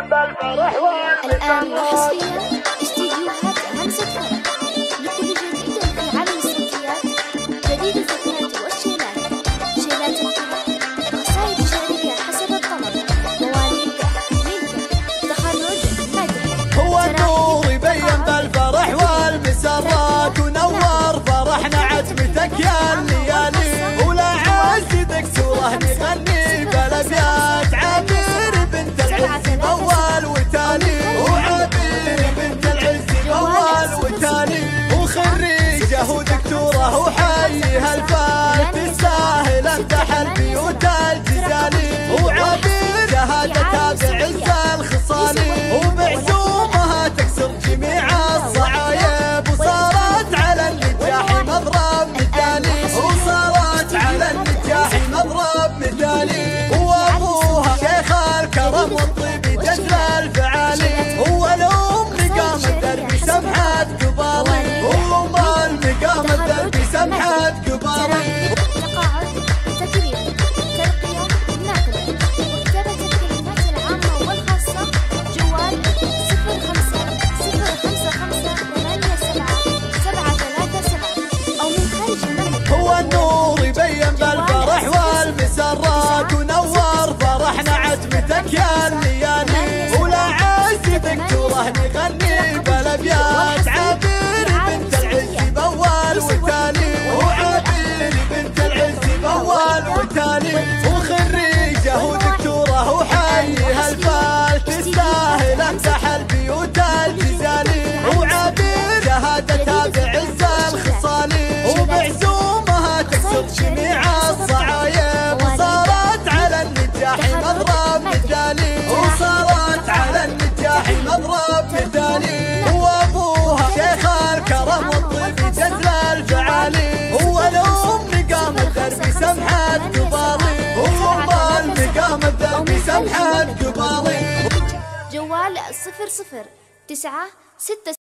الآن وحصريا استديوهات همسة فرح لكل جديد في عمل الصوتيات، جديد الزفات والشيلات، شيلات الطلب، قصائد شعرية حسب الطلب، مواليد ملكة، تخرج مدح. هو النور يبين بالفرح والمسرات، ونور فرحنا عتمتك يا الليالي، ولا عز دكتوره نغني بالابيات، عبير بنت العز موال وتالي، وعبير بنت العز موال وتالي، وخريجه ودكتوره وحيها الفات، تستاهل امدح البيوت الجزالي، وعبير شهادتها بعز الخصالي، وبعزومها تكسر جميع الصعايب، وصارت على النجاح مضرب مثالي، وصارت على النجاح مضرب مثالي، وابوها شيخ الكرم والطيب جزل الفعالي، هو الام لقام الدرب سمحت قبالي، وام لقام الدرب سمحت قبالي. تقاعد، تكريم، ترقية، نقل، وكتابة الكلمات العامة والخاصة، جوال 0555877337 أو من خارج المملكة. هو النور يبين بالفرح والمسرات، ونور فرحنا عتمتك يا الليالي، ولا عز دكتوره نغني بالابيات، عبير بنت العز موال وتالي، وعبير بنت العز موال وتالي، وخريجه ودكتوره وحيها الفال، تستاهل امدح البيوت الجزالي، وعبير شهادتها بعز الخصالي، وبعزومها تكسر جميع الصعايب، وصارت على النجاح مضرب مثالي، وصارت على النجاح مضرب مثالي، وابوها شيخ الكرم والطيب جزل الفعالي، هو الام لقام الدرب سمحت قبالي، وام لقام الدرب سمحت قبالي. جوال 009 6